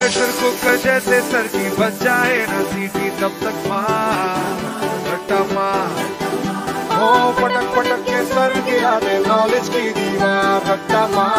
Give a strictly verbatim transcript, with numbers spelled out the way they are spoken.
Pressure cooker जैसे sir की बच जाए न सीटी तब तक मार रट्टा मार। हो पटक पटक के सर गिरा दे नॉलेज की दीवार रट्टा मार।